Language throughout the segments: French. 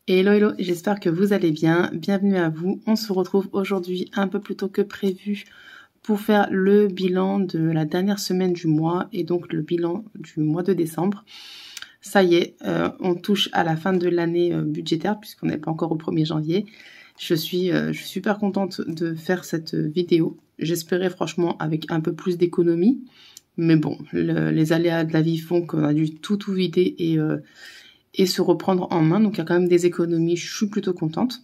Hello, hello, j'espère que vous allez bien. Bienvenue à vous. On se retrouve aujourd'hui un peu plus tôt que prévu pour faire le bilan de la dernière semaine du mois et donc le bilan du mois de décembre. Ça y est, on touche à la fin de l'année budgétaire puisqu'on n'est pas encore au 1er janvier. Je suis super contente de faire cette vidéo. J'espérais franchement avec un peu plus d'économie. Mais bon, les aléas de la vie font qu'on a dû tout vider et se reprendre en main. Donc, il y a quand même des économies. Je suis plutôt contente.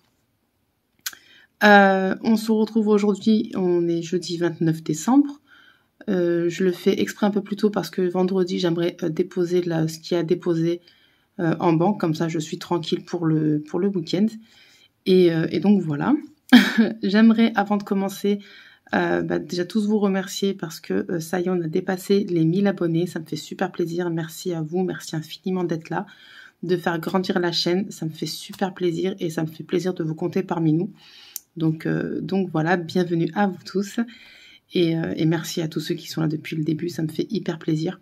On se retrouve aujourd'hui. On est jeudi 29 décembre. Je le fais exprès un peu plus tôt parce que vendredi, j'aimerais déposer ce qu'il y a à déposer en banque. Comme ça, je suis tranquille pour le week-end. Et donc, voilà. J'aimerais, avant de commencer, déjà tous vous remercier parce que ça y est, on a dépassé les 1000 abonnés. Ça me fait super plaisir. Merci à vous. Merci infiniment d'être là, de faire grandir la chaîne. Ça me fait super plaisir et ça me fait plaisir de vous compter parmi nous. Donc voilà, bienvenue à vous tous. Et merci à tous ceux qui sont là depuis le début. Ça me fait hyper plaisir.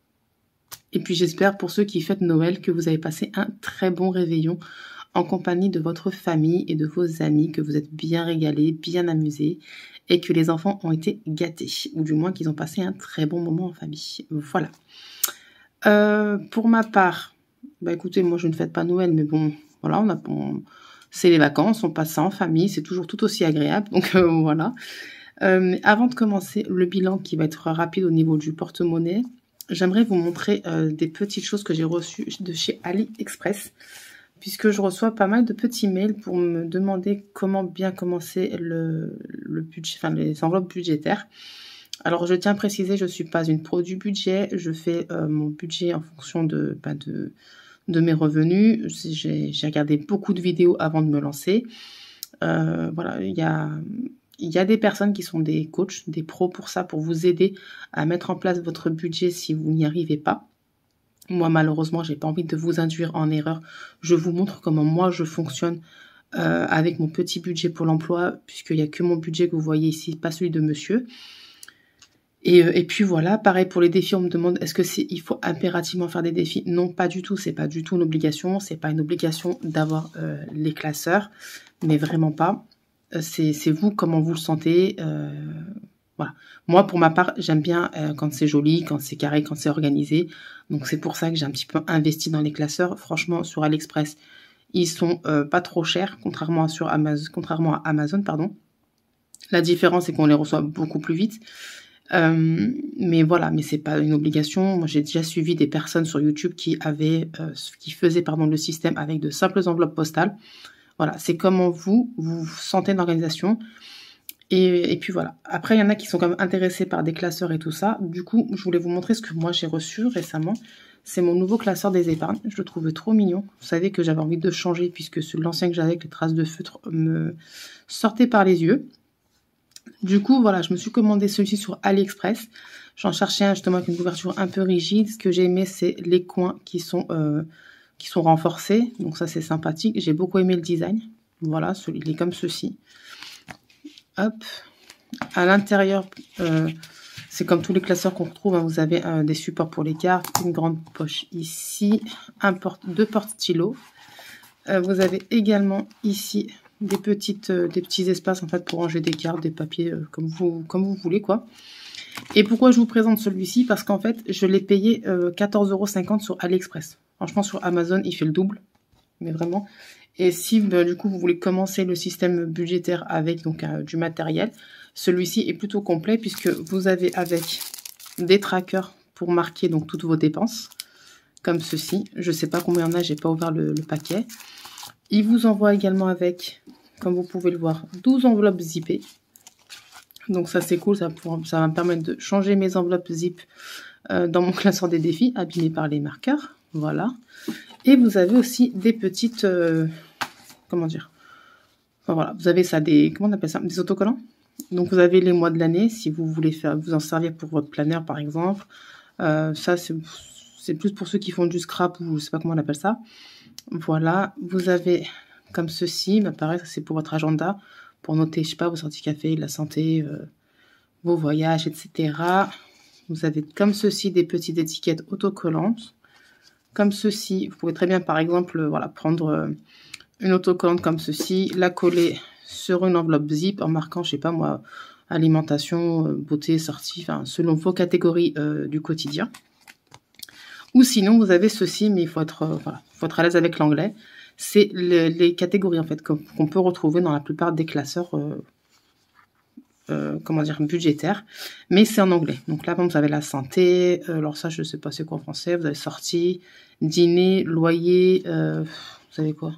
Et puis j'espère pour ceux qui fêtent Noël que vous avez passé un très bon réveillon en compagnie de votre famille et de vos amis, que vous êtes bien régalés, bien amusés et que les enfants ont été gâtés, ou du moins qu'ils ont passé un très bon moment en famille. Voilà. Pour ma part, écoutez, moi je ne fête pas Noël, mais bon, voilà, c'est les vacances, on passe ça en famille, c'est toujours tout aussi agréable, donc voilà. Avant de commencer le bilan qui va être rapide au niveau du porte-monnaie, j'aimerais vous montrer des petites choses que j'ai reçues de chez AliExpress, puisque je reçois pas mal de petits mails pour me demander comment bien commencer le budget, enfin les enveloppes budgétaires. Alors je tiens à préciser, je ne suis pas une pro du budget, je fais mon budget en fonction de mes revenus. J'ai regardé beaucoup de vidéos avant de me lancer. Voilà, il y a des personnes qui sont des coachs, des pros pour ça, pour vous aider à mettre en place votre budget si vous n'y arrivez pas. Moi, malheureusement, j'ai pas envie de vous induire en erreur. Je vous montre comment moi je fonctionne avec mon petit budget pour l'emploi, puisqu'il n'y a que mon budget que vous voyez ici, pas celui de monsieur. Et puis voilà, pareil pour les défis, on me demande est-ce que il faut impérativement faire des défis? Non, pas du tout, c'est pas du tout une obligation, c'est pas une obligation d'avoir les classeurs, mais vraiment pas. C'est vous, comment vous le sentez. Voilà. Moi, pour ma part, j'aime bien quand c'est joli, quand c'est carré, quand c'est organisé. Donc, c'est pour ça que j'ai un petit peu investi dans les classeurs. Franchement, sur AliExpress, ils sont pas trop chers, contrairement à Amazon, pardon. La différence, c'est qu'on les reçoit beaucoup plus vite. Mais voilà, mais c'est pas une obligation. Moi, j'ai déjà suivi des personnes sur YouTube qui faisaient le système avec de simples enveloppes postales. Voilà, c'est comment vous sentez l'organisation. Et puis voilà. Après, il y en a qui sont quand même intéressés par des classeurs et tout ça. Du coup, je voulais vous montrer ce que moi j'ai reçu récemment. C'est mon nouveau classeur des épargnes. Je le trouve trop mignon. Vous savez que j'avais envie de changer puisque l'ancien que j'avais avec les traces de feutre me sortait par les yeux. Du coup, voilà, je me suis commandé celui-ci sur AliExpress. J'en cherchais un justement avec une couverture un peu rigide. Ce que j'ai aimé, c'est les coins qui sont renforcés. Donc ça, c'est sympathique. J'ai beaucoup aimé le design. Voilà, il est comme ceci. Hop. À l'intérieur, c'est comme tous les classeurs qu'on retrouve. Hein, vous avez des supports pour les cartes, une grande poche ici, deux porte-stylos. Vous avez également ici des petits espaces en fait pour ranger des cartes, des papiers comme vous voulez quoi. Et pourquoi je vous présente celui-ci? Parce qu'en fait, je l'ai payé 14,50 € sur AliExpress. Franchement, sur Amazon, il fait le double, mais vraiment. Et si du coup vous voulez commencer le système budgétaire avec donc du matériel, celui-ci est plutôt complet puisque vous avez avec des trackers pour marquer donc toutes vos dépenses, comme ceci. Je sais pas combien il y en a, j'ai pas ouvert le paquet. Il vous envoie également avec, comme vous pouvez le voir, 12 enveloppes zippées. Donc ça c'est cool, ça va me permettre de changer mes enveloppes zip dans mon classeur des défis, abîmées par les marqueurs. Voilà. Et vous avez aussi des petites... comment dire, enfin, voilà, vous avez ça, comment on appelle ça, des autocollants. Donc vous avez les mois de l'année, si vous voulez vous en servir pour votre planeur par exemple. Ça c'est plus pour ceux qui font du scrap ou je sais pas comment on appelle ça. Voilà, vous avez comme ceci, pareil, ça c'est pour votre agenda, pour noter, je sais pas, vos sorties café, la santé, vos voyages, etc. Vous avez comme ceci des petites étiquettes autocollantes. Comme ceci, vous pouvez très bien par exemple voilà, prendre... une autocollante comme ceci, la coller sur une enveloppe zip en marquant, je sais pas moi, alimentation, beauté, sortie, enfin selon vos catégories du quotidien. Ou sinon, vous avez ceci, mais il faut être, voilà, faut être à l'aise avec l'anglais. C'est les catégories en fait qu'on peut retrouver dans la plupart des classeurs comment dire, budgétaires, mais c'est en anglais. Donc là, vous avez la santé, alors ça, je sais pas c'est quoi en français, vous avez sortie, dîner, loyer, vous savez quoi,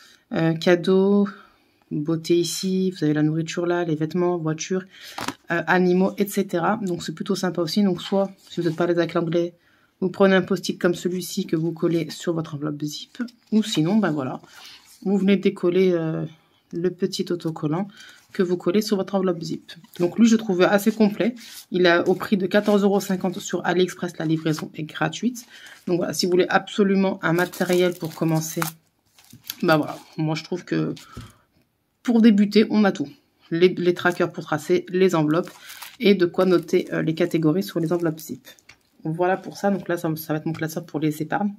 cadeaux, beauté ici, vous avez la nourriture là, les vêtements, voitures, animaux, etc. Donc c'est plutôt sympa aussi. Donc soit, si vous n'êtes pas à l'aise avec l'anglais, vous prenez un post-it comme celui-ci que vous collez sur votre enveloppe zip, ou sinon, ben voilà, vous venez décoller le petit autocollant que vous collez sur votre enveloppe zip. Donc lui, je trouve assez complet. Il est au prix de 14,50 € sur AliExpress. La livraison est gratuite. Donc voilà, si vous voulez absolument un matériel pour commencer, bah voilà, moi je trouve que pour débuter, on a tout. Les trackers pour tracer, les enveloppes et de quoi noter les catégories sur les enveloppes zip. Voilà pour ça. Donc là, ça va être mon classeur pour les épargnes.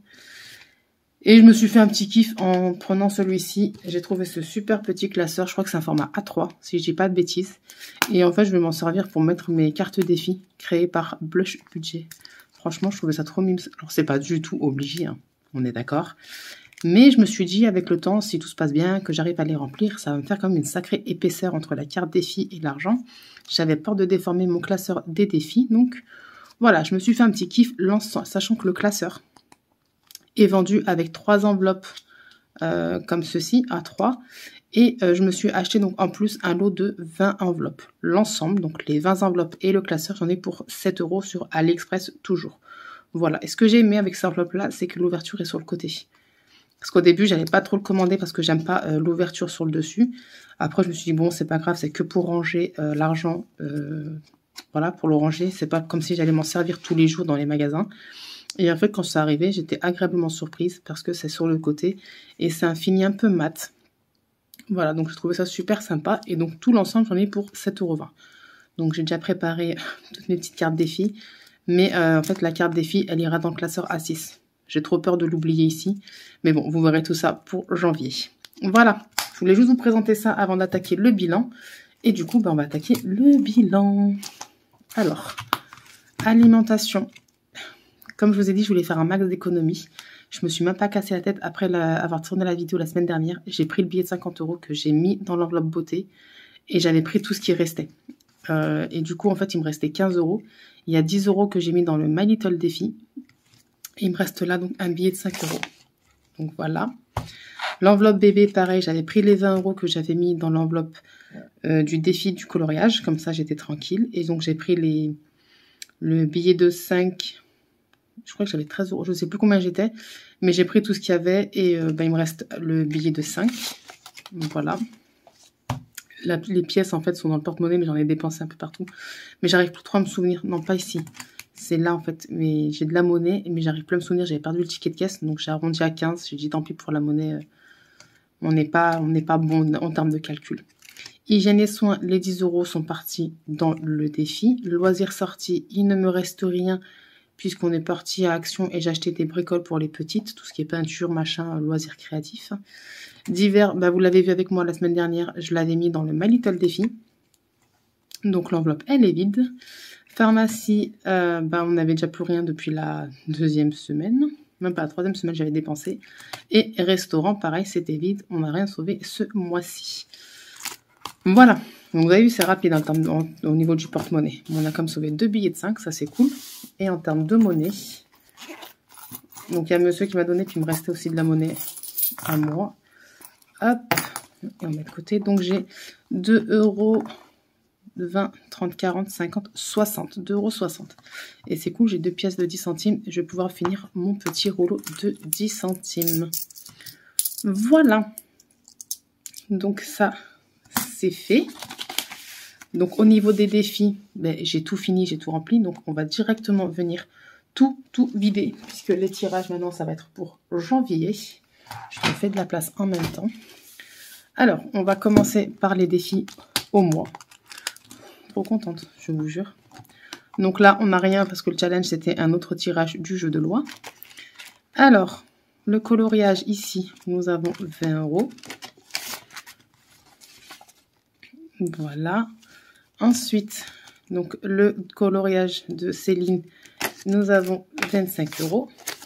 Et je me suis fait un petit kiff en prenant celui-ci. J'ai trouvé ce super petit classeur. Je crois que c'est un format A3, si je dis pas de bêtises. Et en fait, je vais m'en servir pour mettre mes cartes défis créées par Blush Budget. Franchement, je trouvais ça trop mimes. Alors, c'est pas du tout obligé, hein, on est d'accord. Mais je me suis dit, avec le temps, si tout se passe bien, que j'arrive à les remplir, ça va me faire quand même une sacrée épaisseur entre la carte défi et l'argent. J'avais peur de déformer mon classeur des défis. Donc, voilà, je me suis fait un petit kiff, sachant que le classeur est vendu avec 3 enveloppes comme ceci, à 3. Et je me suis acheté donc en plus un lot de 20 enveloppes. L'ensemble, donc les 20 enveloppes et le classeur, j'en ai pour 7 € sur AliExpress toujours. Voilà, et ce que j'ai aimé avec cette enveloppe-là, c'est que l'ouverture est sur le côté. Parce qu'au début, j'allais pas trop le commander parce que j'aime pas l'ouverture sur le dessus. Après, je me suis dit, bon, c'est pas grave, c'est que pour ranger l'argent. Voilà, pour le ranger, c'est pas comme si j'allais m'en servir tous les jours dans les magasins. Et en fait, quand c'est arrivé, j'étais agréablement surprise parce que c'est sur le côté et c'est un fini un peu mat. Voilà, donc je trouvais ça super sympa. Et donc tout l'ensemble, j'en ai pour 7,20 €. Donc j'ai déjà préparé toutes mes petites cartes défis. Mais en fait, la carte défi, elle ira dans le classeur A6. J'ai trop peur de l'oublier ici. Mais bon, vous verrez tout ça pour janvier. Voilà, je voulais juste vous présenter ça avant d'attaquer le bilan. Et du coup, ben, on va attaquer le bilan. Alors, alimentation. Comme je vous ai dit, je voulais faire un max d'économie. Je me suis même pas cassé la tête après avoir tourné la vidéo la semaine dernière. J'ai pris le billet de 50 € que j'ai mis dans l'enveloppe beauté. Et j'avais pris tout ce qui restait. Et du coup, en fait, il me restait 15 €. Il y a 10 € que j'ai mis dans le My Little Défi. Et il me reste là donc un billet de 5 €. Donc voilà. L'enveloppe bébé, pareil, j'avais pris les 20 € que j'avais mis dans l'enveloppe du défi du coloriage. Comme ça, j'étais tranquille. Et donc, j'ai pris le billet de 5. Je crois que j'avais 13 €. Je ne sais plus combien j'étais. Mais j'ai pris tout ce qu'il y avait. Et ben, il me reste le billet de 5. Donc voilà. Les pièces, en fait, sont dans le porte-monnaie. Mais j'en ai dépensé un peu partout. Mais j'arrive plus trop à me souvenir. Non, pas ici. C'est là, en fait. Mais j'ai de la monnaie. Mais j'arrive plus à me souvenir. J'avais perdu le ticket de caisse. Donc, j'ai arrondi à 15. J'ai dit, tant pis pour la monnaie. On n'est pas bon en termes de calcul. Hygiène et soins, les 10 € sont partis dans le défi. Loisirs sortis, il ne me reste rien puisqu'on est parti à Action et j'ai acheté des bricoles pour les petites. Tout ce qui est peinture, machin, loisirs créatifs. Divers, bah, vous l'avez vu avec moi la semaine dernière, je l'avais mis dans le My Little Défi. Donc l'enveloppe, elle est vide. Pharmacie, bah, on n'avait déjà plus rien depuis la 2e semaine. Même pas la 3e semaine, j'avais dépensé. Et restaurant, pareil, c'était vide. On n'a rien sauvé ce mois-ci. Voilà. Donc, vous avez vu, c'est rapide au niveau du porte-monnaie. On a comme sauvé 2 billets de 5, ça c'est cool. Et en termes de monnaie, donc il y a monsieur qui m'a donné, puis il me restait aussi de la monnaie à moi. Hop. Et on met de côté. Donc, j'ai 2 €. 20, 30, 40, 50, 60, 2,60 €. Et c'est cool, j'ai 2 pièces de 10 centimes. Je vais pouvoir finir mon petit rouleau de 10 centimes. Voilà. Donc ça, c'est fait. Donc au niveau des défis, ben, j'ai tout fini, j'ai tout rempli. Donc on va directement venir tout vider. Puisque les tirages maintenant, ça va être pour janvier. Je me fais de la place en même temps. Alors, on va commencer par les défis au mois. Trop contente, je vous jure. Donc là, on n'a rien parce que le challenge, c'était un autre tirage du jeu de loi. Alors, le coloriage ici, nous avons 20 €. Voilà. Ensuite, donc le coloriage de Céline, nous avons 25 €.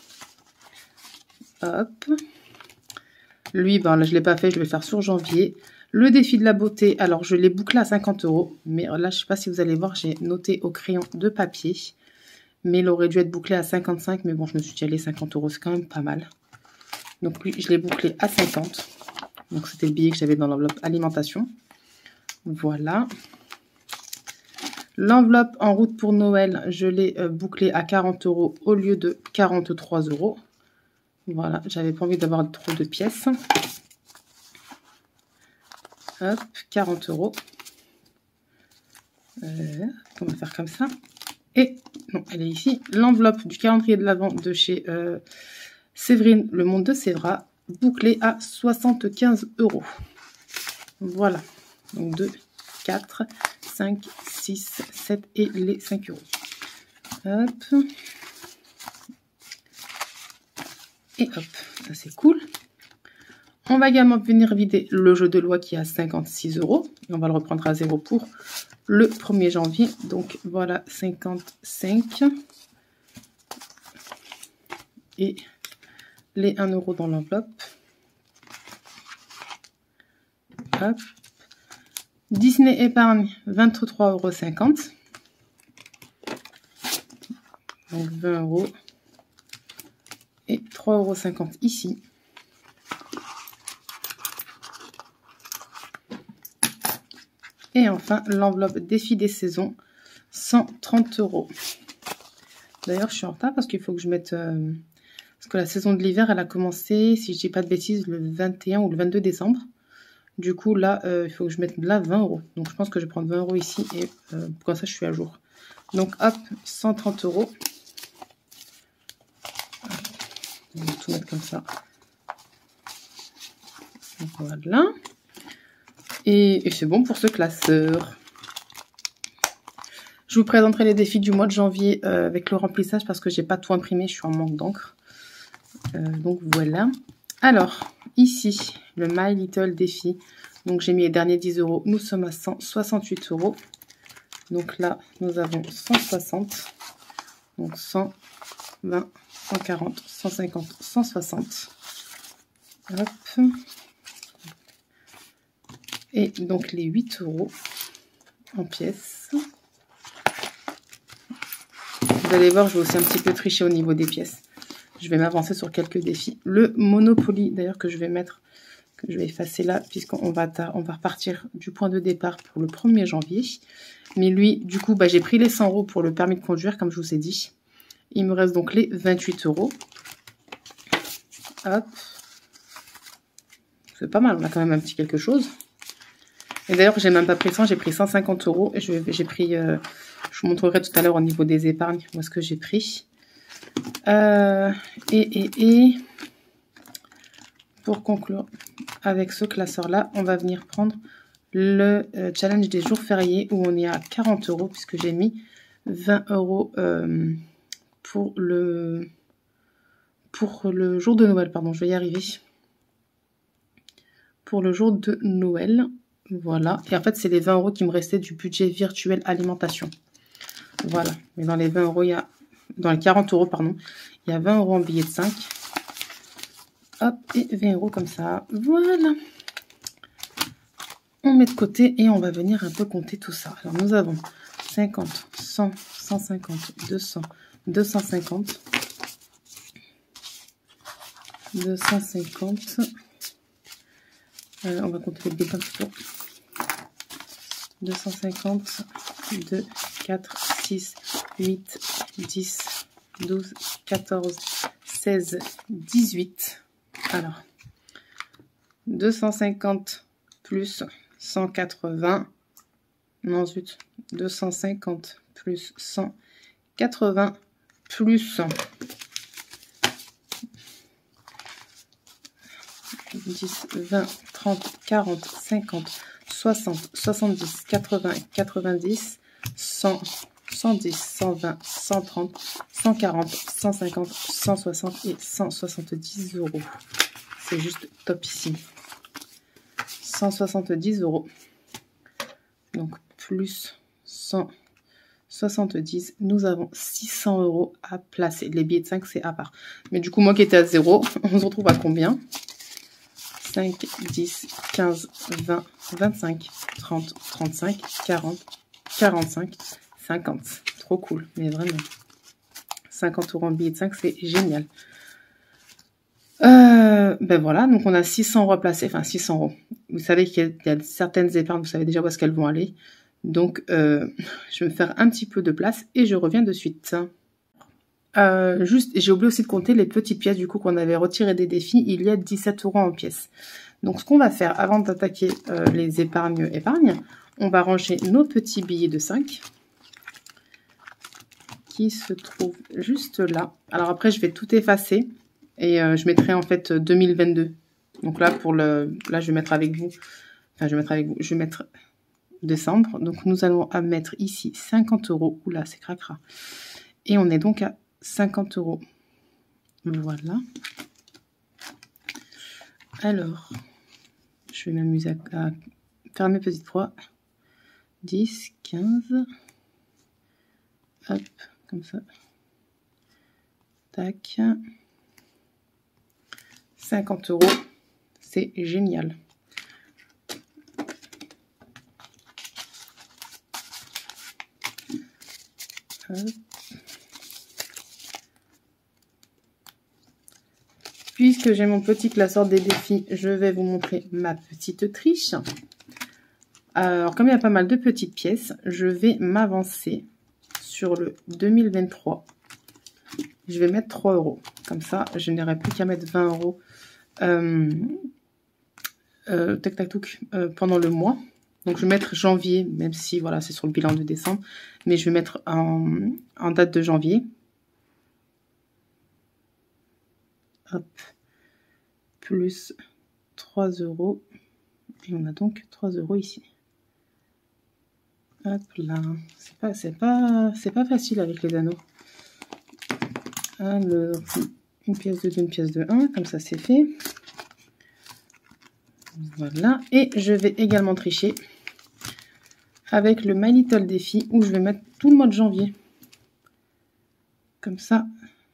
Hop. Lui, ben là, je ne l'ai pas fait, je vais le faire sur janvier. Le défi de la beauté, alors je l'ai bouclé à 50 €. Mais là, je ne sais pas si vous allez voir, j'ai noté au crayon de papier. Mais il aurait dû être bouclé à 55. Mais bon, je me suis dit, allez, 50 €, c'est quand même pas mal. Donc lui, je l'ai bouclé à 50. Donc c'était le billet que j'avais dans l'enveloppe alimentation. Voilà. L'enveloppe en route pour Noël, je l'ai bouclée à 40 € au lieu de 43 €. Voilà, j'avais pas envie d'avoir trop de pièces. Hop, 40 €. On va faire comme ça. Et, non, elle est ici. L'enveloppe du calendrier de l'Avent de chez Séverine, le monde de Sévra, bouclée à 75 €. Voilà. Donc 2, 4, 5, 6, 7 et les 5 €. Hop. Et hop, ça c'est cool. On va également venir vider le jeu de loi qui est à 56 €. Et on va le reprendre à 0 pour le 1er janvier. Donc voilà, 55. Et les 1 € dans l'enveloppe. Hop. Disney épargne, 23,50 €. Donc 20 €. Et 3,50 € ici. Et enfin, l'enveloppe défi des saisons, 130 €. D'ailleurs, je suis en retard parce qu'il faut que je mette... parce que la saison de l'hiver, elle a commencé, si je dis pas de bêtises, le 21 ou le 22 décembre. Du coup, là, il faut que je mette là 20 €. Donc, je pense que je vais prendre 20 € ici et comme ça, je suis à jour. Donc, hop, 130 €. On va tout mettre comme ça. Voilà. Et c'est bon pour ce classeur. Je vous présenterai les défis du mois de janvier avec le remplissage parce que j'ai pas tout imprimé, je suis en manque d'encre. Donc voilà. Alors, ici, le My Little défi. Donc j'ai mis les derniers 10 €. Nous sommes à 168 €. Donc là, nous avons 160. Donc 120, 140, 150, 160. Hop. Et donc les 8 € en pièces. Vous allez voir, je vais aussi un petit peu tricher au niveau des pièces. Je vais m'avancer sur quelques défis. Le Monopoly, d'ailleurs, que je vais mettre, que je vais effacer là, puisqu'on va repartir du point de départ pour le 1er janvier. Mais lui, du coup, bah, j'ai pris les 100 € pour le permis de conduire, comme je vous ai dit. Il me reste donc les 28 €. Hop. C'est pas mal, on a quand même un petit quelque chose. Et d'ailleurs, j'ai même pas pris 100, j'ai pris 150 €. Et j'ai pris, je vous montrerai tout à l'heure au niveau des épargnes, où est-ce que j'ai pris. Et pour conclure avec ce classeur-là, on va venir prendre le challenge des jours fériés où on est à 40 € puisque j'ai mis 20 € pour le jour de Noël. Pardon, je vais y arriver. Pour le jour de Noël, voilà. Et en fait, c'est les 20 € qui me restaient du budget virtuel alimentation. Voilà. Mais dans les 20 €, il y a... Dans les 40 €, pardon, il y a 20 € en billets de 5. Hop, et 20 € comme ça. Voilà. On met de côté et on va venir un peu compter tout ça. Alors, nous avons 50, 100, 150, 200, 250, 250. On va compter les bulletins plutôt. 250, 2, 4, 6, 8, 10, 12, 14, 16, 18. Alors, 250 plus 180. Non, zut. 250 plus 180 plus 10, 20, 30, 40, 50, 60, 70, 80, 90, 100, 110, 120, 130, 140, 150, 160 et 170 €. C'est juste topissime. 170 €. Donc plus 170, nous avons 600 € à placer. Les billets de 5, c'est à part. Mais du coup, moi qui étais à 0, on se retrouve à combien? 5, 10, 15, 20, 25, 30, 35, 40, 45, 50. Trop cool, mais vraiment. 50 € en billets de 5, c'est génial. Ben voilà, donc on a 600 € à placer, enfin 600 €. Vous savez qu'il y a certaines épargnes, vous savez déjà où est-ce qu'elles vont aller. Donc, je vais me faire un petit peu de place et je reviens de suite. Juste, j'ai oublié aussi de compter les petites pièces du coup qu'on avait retirées des défis. Il y a 17 € en pièces. Donc, ce qu'on va faire avant d'attaquer les épargnes, on va ranger nos petits billets de 5 qui se trouvent juste là. Alors après, je vais tout effacer et je mettrai en fait 2022. Donc là, là, je vais mettre avec vous. Enfin, je vais mettre décembre. Donc, nous allons mettre ici 50 €. Oula, c'est cracra. Et on est donc à 50 €. Voilà. Alors, je vais m'amuser à faire mes petites croix. 10, 15. Hop, comme ça. Tac. 50 €. C'est génial. Hop. Puisque j'ai mon petit classeur des défis, je vais vous montrer ma petite triche. Alors, comme il y a pas mal de petites pièces, je vais m'avancer sur le 2023. Je vais mettre 3 €. Comme ça, je n'aurai plus qu'à mettre 20 € tac tac touc, pendant le mois. Donc, je vais mettre janvier, même si voilà, c'est sur le bilan de décembre. Mais je vais mettre en date de janvier. Hop. Plus 3 €. Et on a donc 3 € ici. Hop là. C'est pas facile avec les anneaux. Alors, une pièce de 2, une pièce de 1. Comme ça, c'est fait. Voilà. Et je vais également tricher avec le My Little Défi où je vais mettre tout le mois de janvier. Comme ça,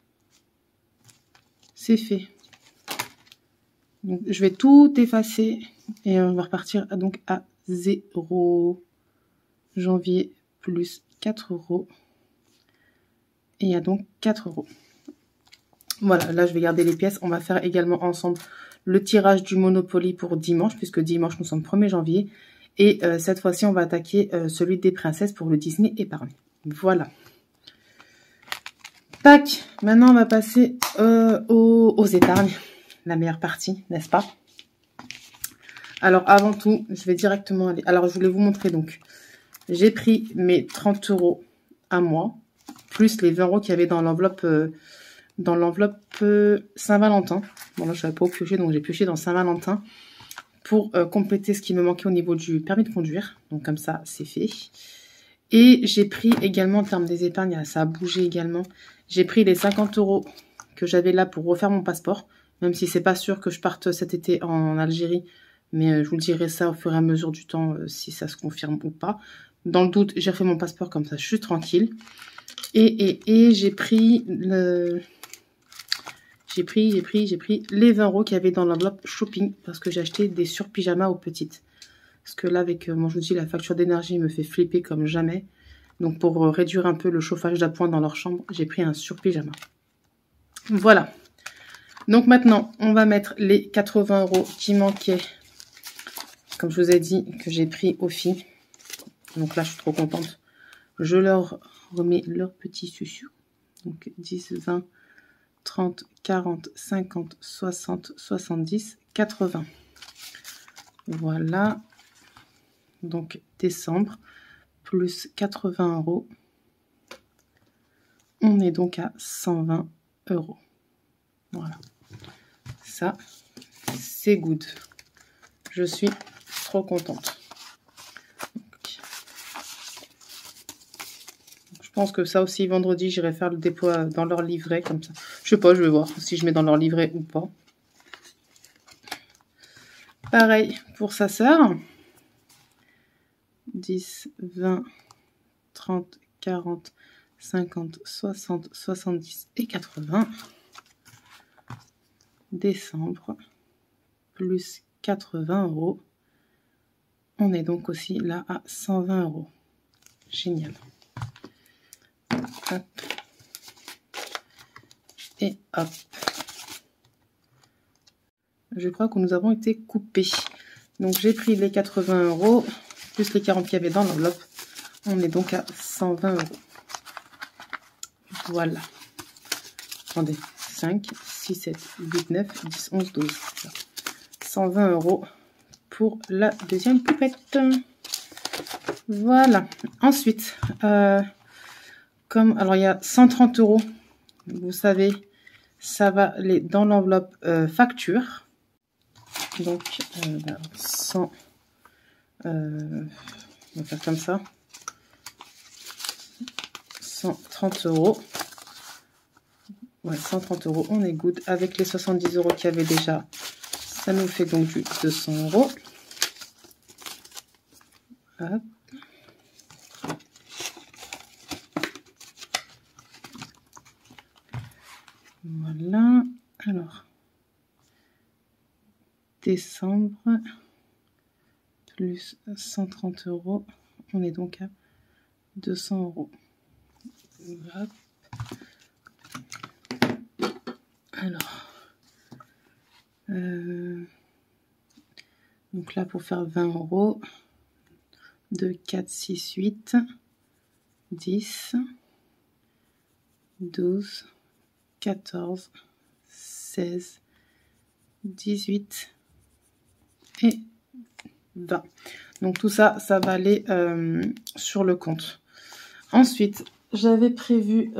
c'est fait. Donc, je vais tout effacer et on va repartir donc à 0. Janvier plus 4 €. Et il y a donc 4 €. Voilà, là je vais garder les pièces. On va faire également ensemble le tirage du Monopoly pour dimanche, puisque dimanche nous sommes 1er janvier. Et cette fois-ci, on va attaquer celui des princesses pour le Disney épargne. Voilà. Tac, maintenant on va passer aux épargnes. La meilleure partie, n'est-ce pas? Alors avant tout, je vais directement aller... Alors je voulais vous montrer donc... J'ai pris mes 30 € à moi, plus les 20 € qu'il y avait dans l'enveloppe Saint-Valentin. Bon là je n'avais pas au piocher, donc j'ai pioché dans Saint-Valentin pour compléter ce qui me manquait au niveau du permis de conduire. Donc comme ça, c'est fait. Et j'ai pris également en termes des épargnes, ça a bougé également. J'ai pris les 50 € que j'avais là pour refaire mon passeport, même si c'est pas sûr que je parte cet été en Algérie. Mais je vous le dirai ça au fur et à mesure du temps, si ça se confirme ou pas. Dans le doute, j'ai refait mon passeport comme ça, je suis tranquille. Et j'ai pris j'ai pris les 20 € qu'il y avait dans l'enveloppe shopping parce que j'ai acheté des surpyjamas aux petites. Parce que là, avec, moi je vous dis, la facture d'énergie me fait flipper comme jamais. Donc pour réduire un peu le chauffage d'appoint dans leur chambre, j'ai pris un surpyjama. Voilà. Donc maintenant, on va mettre les 80 € qui manquaient. Comme je vous ai dit, que j'ai pris aux filles. Donc là, je suis trop contente. Je leur remets leur petit susu. Donc 10, 20, 30, 40, 50, 60, 70, 80. Voilà. Donc décembre, plus 80 €. On est donc à 120 €. Voilà. Ça, c'est good. Je suis trop contente. Je pense que ça aussi, vendredi, j'irai faire le dépôt dans leur livret, comme ça. Je sais pas, je vais voir si je mets dans leur livret ou pas. Pareil pour sa sœur. 10, 20, 30, 40, 50, 60, 70 et 80. Décembre, plus 80 €. On est donc aussi là à 120 €. Génial. Hop. Et hop. Je crois que nous avons été coupés. Donc j'ai pris les 80 € plus les 40 qu'il y avait dans l'enveloppe. On est donc à 120 €. Voilà. Attendez. 5, 6, 7, 8, 9, 10, 11, 12. 120 € pour la deuxième poupette. Voilà. Ensuite, alors il y a 130 €. Vous savez, ça va aller dans l'enveloppe facture. Donc 100. On va faire comme ça. 130 €. Ouais, 130 €, on est good. Avec les 70 € qu'il y avait déjà, ça nous fait donc du 200 €. Hop. Voilà. Alors, décembre, plus 130 €, on est donc à 200 €. Hop. Alors, donc là pour faire 20 €, 2, 4, 6, 8, 10, 12, 14, 16, 18 et 20. Donc tout ça, ça va aller sur le compte. Ensuite, j'avais prévu...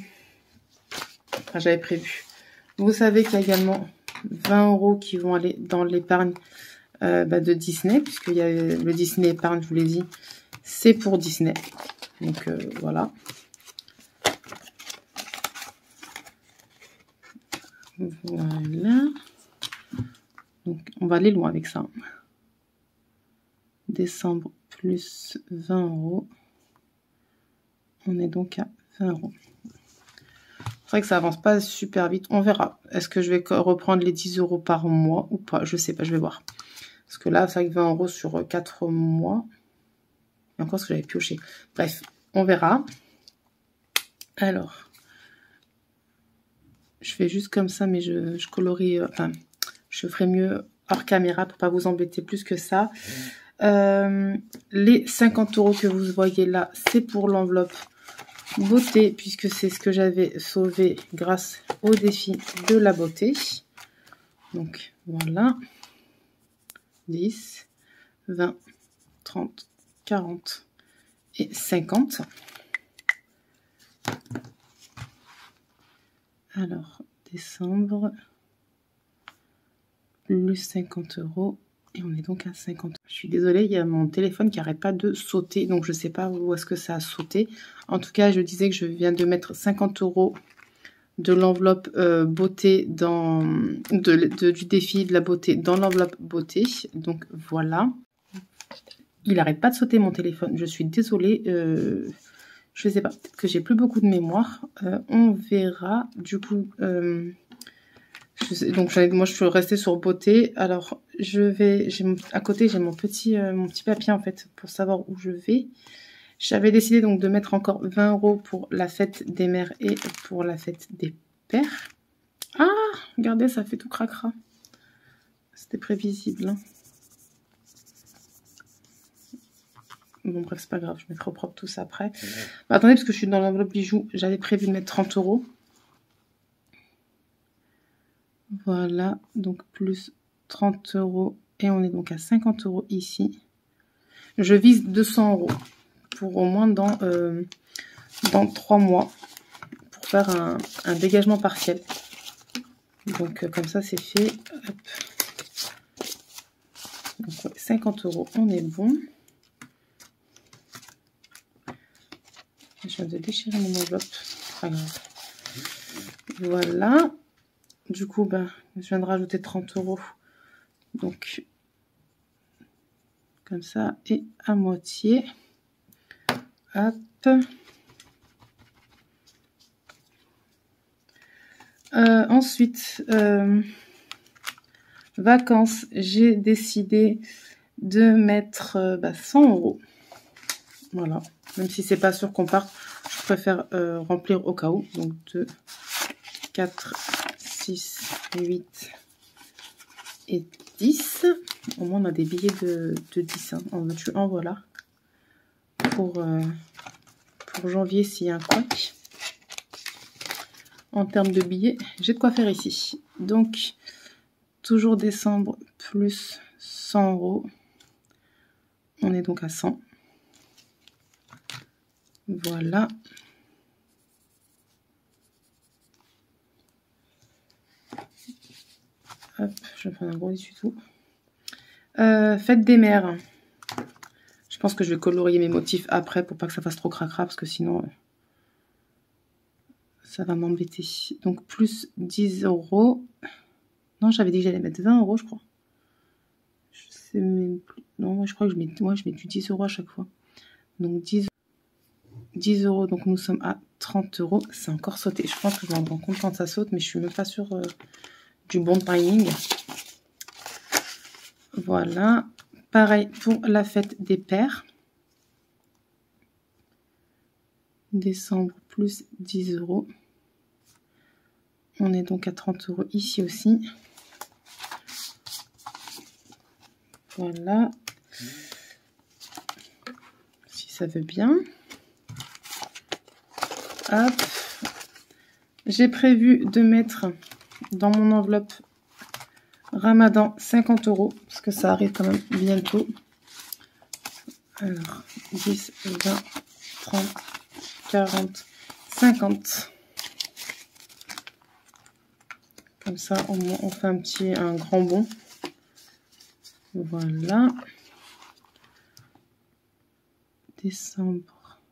Vous savez qu'il y a également 20 € qui vont aller dans l'épargne de Disney, puisqu'il y a le Disney épargne, je vous l'ai dit, c'est pour Disney. Donc voilà. Voilà. Donc on va aller loin avec ça. Décembre plus 20 €. On est donc à 20 €. C'est vrai que ça avance pas super vite. On verra. Est-ce que je vais reprendre les 10 € par mois ou pas? Je sais pas, je vais voir. Parce que là, c'est avec 20 € sur 4 mois. Et encore ce que j'avais pioché. Bref, on verra. Alors, je fais juste comme ça, mais je colorie... Enfin, je ferai mieux hors caméra pour pas vous embêter plus que ça. Les 50 € que vous voyez là, c'est pour l'enveloppe beauté, puisque c'est ce que j'avais sauvé grâce au défi de la beauté. Donc voilà, 10, 20, 30, 40 et 50. Alors, décembre, plus 50 € et on est donc à 50. Je suis désolée, il y a mon téléphone qui n'arrête pas de sauter, donc je ne sais pas où est-ce que ça a sauté. En tout cas, je disais que je viens de mettre 50 € de l'enveloppe beauté du défi de la beauté dans l'enveloppe beauté. Donc voilà. Il n'arrête pas de sauter mon téléphone. Je suis désolée. Je ne sais pas. Peut-être que j'ai plus beaucoup de mémoire. On verra. Du coup, donc moi je suis restée sur beauté. Alors à côté j'ai mon petit papier en fait pour savoir où je vais. J'avais décidé donc de mettre encore 20 € pour la fête des mères et pour la fête des pères. Ah, regardez, ça fait tout cracra. C'était prévisible. Hein. Bon, bref, c'est pas grave, je mettrai au propre tout ça après. Bah, attendez, parce que je suis dans l'enveloppe bijoux, j'avais prévu de mettre 30 €. Voilà, donc plus 30 € et on est donc à 50 € ici. Je vise 200 € pour au moins dans 3 mois pour faire un dégagement partiel. Donc comme ça c'est fait. Hop. Donc, ouais, 50 €, on est bon. Je viens de déchirer mon enveloppe, pas grave. Voilà. Du coup, je viens de rajouter 30 €. Donc comme ça, et à moitié. Hop. Ensuite, vacances, j'ai décidé de mettre 100 €. Voilà, même si c'est pas sûr qu'on parte, je préfère remplir au cas où. Donc 2, 4, 6, 8 et 10. Au moins on a des billets de 10. Hein. En veux-tu, en voilà. Pour janvier s'il y a un couac. En termes de billets, j'ai de quoi faire ici. Donc, toujours décembre plus 100 €. On est donc à 100. Voilà. Hop, je vais prendre un gros essuie-tout. Fête des mères. Je pense que je vais colorier mes motifs après pour pas que ça fasse trop cracra parce que sinon ça va m'embêter. Donc plus 10 €. Non, j'avais dit que j'allais mettre 20 € je crois. Je sais même plus. Non, moi je crois que je mets du 10 € à chaque fois. Donc 10 €, donc nous sommes à 30 €. C'est encore sauté. Je pense que je m'en rends compte quand ça saute, mais je suis même pas sûre du bon timing. Voilà. Pareil pour la fête des pères. Décembre plus 10 €. On est donc à 30 € ici aussi. Voilà. Si ça veut bien. Hop. J'ai prévu de mettre dans mon enveloppe Ramadan 50 €, parce que ça arrive quand même bientôt. Alors, 10, 20, 30, 40, 50. Comme ça, on fait un grand bond. Voilà. Décembre.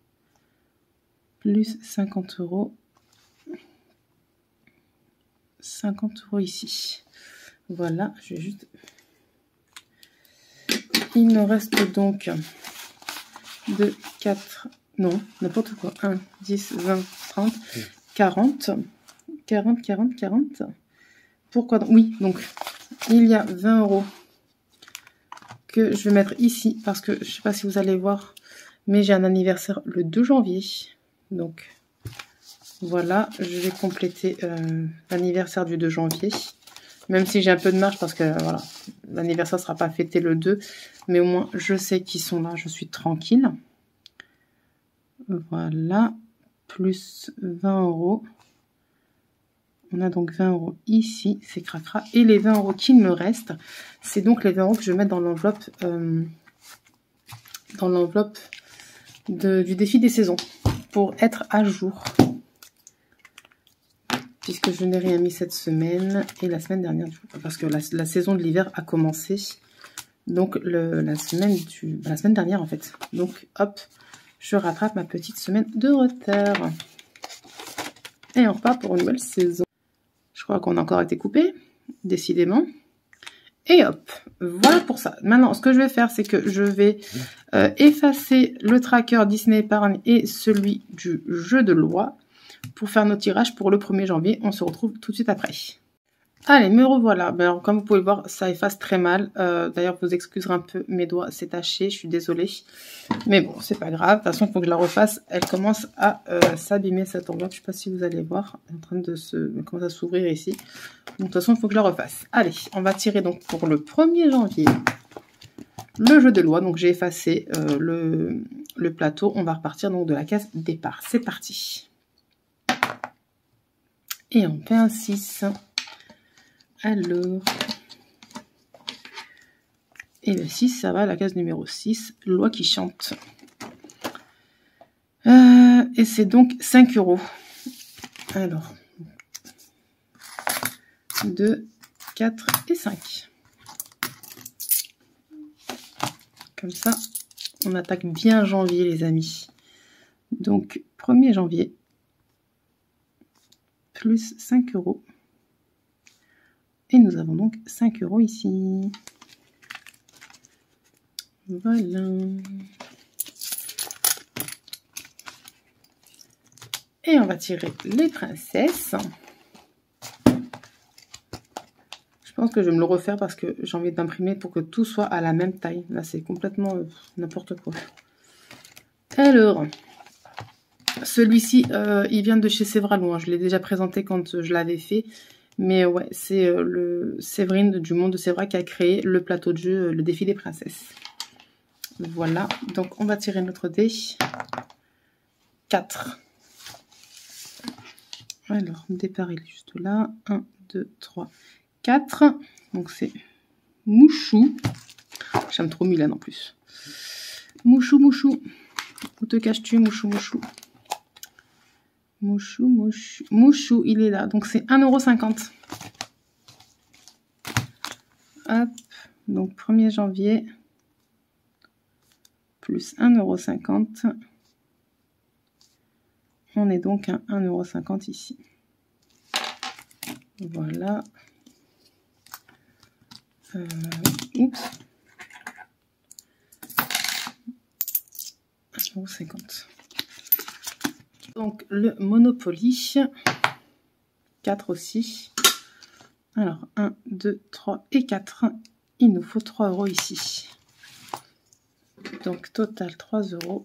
Plus 50 €. 50 € ici. Voilà, je vais juste... Il me reste donc 2, 4... Non, n'importe quoi. 1, 10, 20, 30, 40. 40, 40, 40. Pourquoi? Oui, donc, il y a 20 € que je vais mettre ici. Parce que, je ne sais pas si vous allez voir, mais j'ai un anniversaire le 2 janvier. Donc, voilà, je vais compléter l'anniversaire du 2 janvier. Même si j'ai un peu de marge parce que voilà, l'anniversaire ne sera pas fêté le 2. Mais au moins, je sais qu'ils sont là, je suis tranquille. Voilà, plus 20 €. On a donc 20 € ici, c'est cracra. Et les 20 € qu'il me reste, c'est donc les 20 € que je vais mettre dans l'enveloppe du défi des saisons. Pour être à jour. Puisque je n'ai rien mis cette semaine et la semaine dernière, parce que la saison de l'hiver a commencé, donc la semaine dernière en fait. Donc hop, je rattrape ma petite semaine de retard. Et on repart pour une nouvelle saison. Je crois qu'on a encore été coupé, décidément. Et hop, voilà pour ça. Maintenant, ce que je vais faire, c'est que je vais effacer le tracker Disney Épargne et celui du jeu de loi pour faire nos tirages pour le 1er janvier. On se retrouve tout de suite après. Allez, me revoilà. Ben alors, comme vous pouvez voir, ça efface très mal. D'ailleurs, vous excuserez un peu, mes doigts, c'est taché, je suis désolée. Mais bon, c'est pas grave. De toute façon, il faut que je la refasse. Elle commence à s'abîmer, cette enveloppe. Je sais pas si vous allez voir. Elle est en train de commence à s'ouvrir ici. Donc, de toute façon, il faut que je la refasse. Allez, on va tirer donc pour le 1er janvier le jeu de loi. Donc, j'ai effacé le plateau. On va repartir donc de la case départ. C'est parti. Et on fait un 6. Alors, et le 6, ça va, la case numéro 6, loi qui chante. Et c'est donc 5 €. Alors, 2, 4 et 5. Comme ça, on attaque bien janvier, les amis. Donc, 1er janvier, plus 5 €. Et nous avons donc 5 € ici. Voilà. Et on va tirer les princesses. Je pense que je vais me le refaire parce que j'ai envie d'imprimer pour que tout soit à la même taille. Là, c'est complètement n'importe quoi. Alors, celui-ci, il vient de chez Sévralo. Hein. Je l'ai déjà présenté quand je l'avais fait. Mais ouais, c'est le Séverine du monde de Sévra qui a créé le plateau de jeu, le défi des princesses. Voilà, donc on va tirer notre dé. 4. Alors, le départ il est juste là. 1, 2, 3, 4. Donc c'est Mouchou. J'aime trop Milan en plus. Mouchou, Mouchou. Où te caches-tu, Mouchou, Mouchou? Mouchou, Mouchou. Mouchou, il est là. Donc c'est 1,50 €. Hop. Donc 1er janvier. Plus 1,50 €. On est donc à 1,50 € ici. Voilà. Oups. 1,50 €. Donc le Monopoly. 4 aussi. Alors 1, 2, 3 et 4. Il nous faut 3 € ici. Donc total 3 €.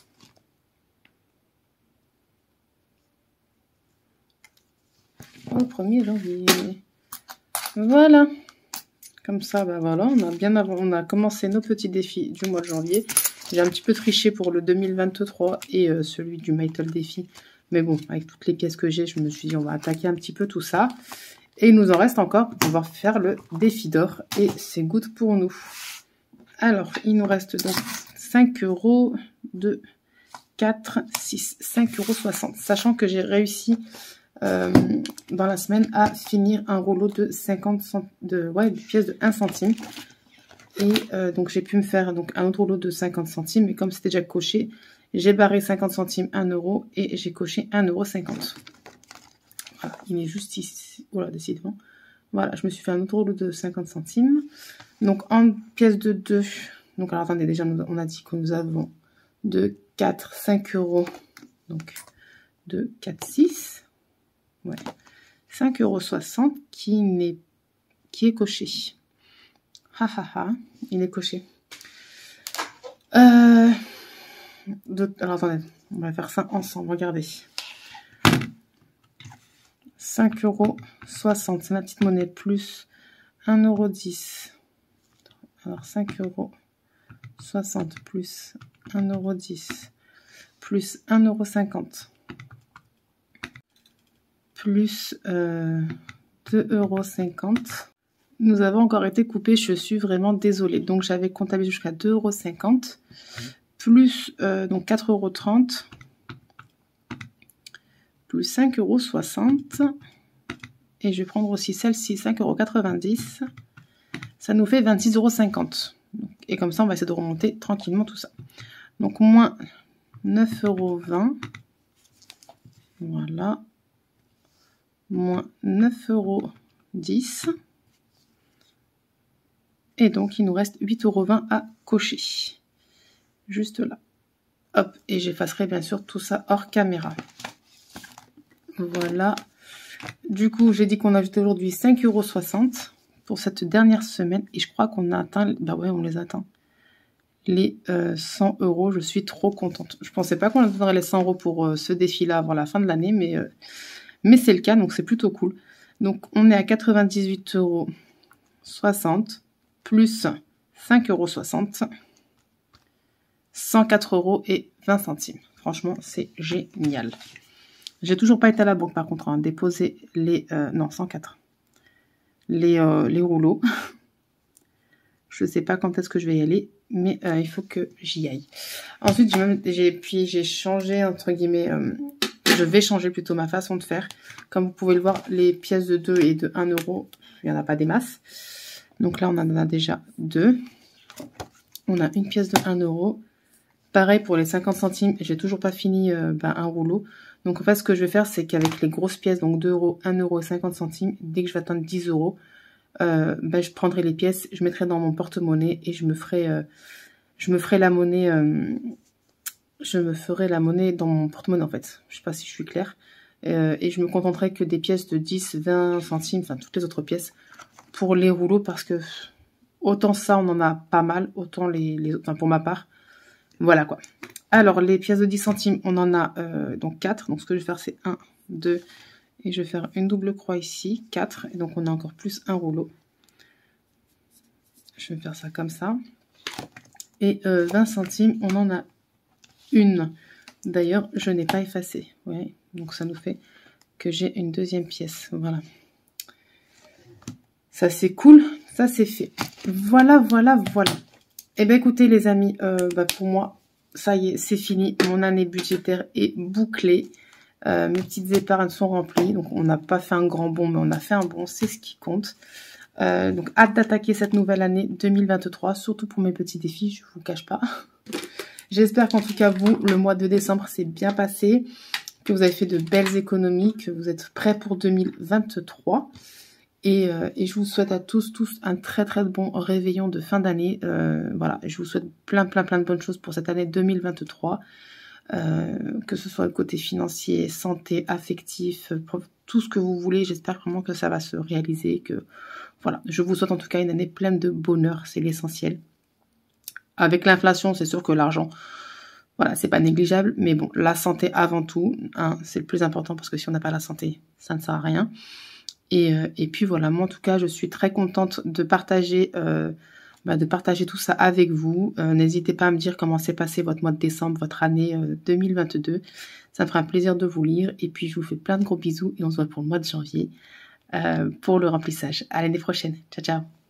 Au 1er janvier. Voilà. Comme ça, ben voilà, on a commencé nos petits défis du mois de janvier. J'ai un petit peu triché pour le 2023 et celui du Mytle défi. Mais bon, avec toutes les pièces que j'ai, je me suis dit on va attaquer un petit peu tout ça. Et il nous en reste encore pour pouvoir faire le défi d'or. Et c'est good pour nous. Alors, il nous reste donc 5 €, 2, 4, 6, 5,60 €. Sachant que j'ai réussi dans la semaine à finir un rouleau de 50 de pièces de 1 centime. Et donc j'ai pu me faire donc un autre rouleau de 50 centimes. Et comme c'était déjà coché, j'ai barré 50 centimes 1 € et j'ai coché 1,50 €. Voilà, il est juste ici. Voilà, décidément. Voilà, je me suis fait un autre rouleau de 50 centimes. Donc en pièces de 2. Donc alors attendez, déjà on a dit que nous avons 2, 4, 5 €. Donc 2, 4, 6. Ouais. 5,60 € qui est coché. Ha ha ha, il est coché. Alors attendez, on va faire ça ensemble, regardez. 5,60 €, c'est ma petite monnaie, plus 1,10 €. Alors 5,60 € plus 1,10 € plus 1,50 € plus 2,50 €. Nous avons encore été coupés, je suis vraiment désolée. Donc j'avais comptabilisé jusqu'à 2,50 € plus donc 4,30 € plus 5,60 € et je vais prendre aussi celle-ci 5,90 €. Ça nous fait 26,50 €. Et comme ça on va essayer de remonter tranquillement tout ça. Donc moins 9,20 €. Voilà. Moins 9,10 €. Et donc, il nous reste 8,20 € à cocher. Juste là. Hop, et j'effacerai bien sûr tout ça hors caméra. Voilà. Du coup, j'ai dit qu'on ajoutait aujourd'hui 5,60 € pour cette dernière semaine. Et je crois qu'on a atteint, bah ouais, on les atteint. Les 100 €. Je suis trop contente. Je pensais pas qu'on atteindrait les 100 € pour ce défi-là avant la fin de l'année, mais c'est le cas, donc c'est plutôt cool. Donc, on est à 98,60 € plus 5,60 €, 104,20 €. Franchement, c'est génial. J'ai toujours pas été à la banque, par contre, hein, déposer les... non, 104. Les rouleaux. Je sais pas quand est-ce que je vais y aller, mais il faut que j'y aille. Ensuite, j'ai changé, entre guillemets... je vais changer plutôt ma façon de faire. Comme vous pouvez le voir, les pièces de 2 et de 1 €, il n'y en a pas des masses. Donc là, on en a déjà 2. On a une pièce de 1 €. Pareil pour les 50 centimes. J'ai toujours pas fini un rouleau. Donc en fait, ce que je vais faire, c'est qu'avec les grosses pièces, donc 2 €, 1 € et 50 centimes, dès que je vais atteindre 10 €, je prendrai les pièces, je mettrai dans mon porte-monnaie et je me ferai je me ferai la monnaie, dans mon porte-monnaie en fait. Je sais pas si je suis claire. Et je me contenterai que des pièces de 10, 20 centimes, enfin toutes les autres pièces, pour les rouleaux, parce que autant ça, on en a pas mal, autant les autres, enfin pour ma part. Voilà quoi. Alors, les pièces de 10 centimes, on en a donc 4. Donc, ce que je vais faire, c'est 1, 2, et je vais faire une double croix ici, 4. Et donc, on a encore plus un rouleau. Je vais faire ça comme ça. Et 20 centimes, on en a une. D'ailleurs, je n'ai pas effacé. Ouais. Donc, ça nous fait que j'ai une deuxième pièce. Voilà. Ça, c'est cool. Ça, c'est fait. Voilà, voilà, voilà. Eh bien, écoutez, les amis, pour moi, ça y est, c'est fini. Mon année budgétaire est bouclée. Mes petites épargnes sont remplies. Donc, on n'a pas fait un grand bond, mais on a fait un bond. C'est ce qui compte. Donc, hâte d'attaquer cette nouvelle année 2023, surtout pour mes petits défis, je ne vous cache pas. J'espère qu'en tout cas, vous, le mois de décembre s'est bien passé, que vous avez fait de belles économies, que vous êtes prêts pour 2023. Et je vous souhaite à tous un très très bon réveillon de fin d'année. Voilà, je vous souhaite plein de bonnes choses pour cette année 2023. Que ce soit le côté financier, santé, affectif, tout ce que vous voulez. J'espère vraiment que ça va se réaliser. Que voilà, je vous souhaite en tout cas une année pleine de bonheur, c'est l'essentiel. Avec l'inflation, c'est sûr que l'argent, voilà, c'est pas négligeable. Mais bon, la santé avant tout, hein, c'est le plus important parce que si on n'a pas la santé, ça ne sert à rien. Et puis voilà, moi en tout cas, je suis très contente de partager tout ça avec vous. N'hésitez pas à me dire comment s'est passé votre mois de décembre, votre année 2022. Ça me fera un plaisir de vous lire. Et puis, je vous fais plein de gros bisous et on se voit pour le mois de janvier pour le remplissage. À l'année prochaine. Ciao, ciao.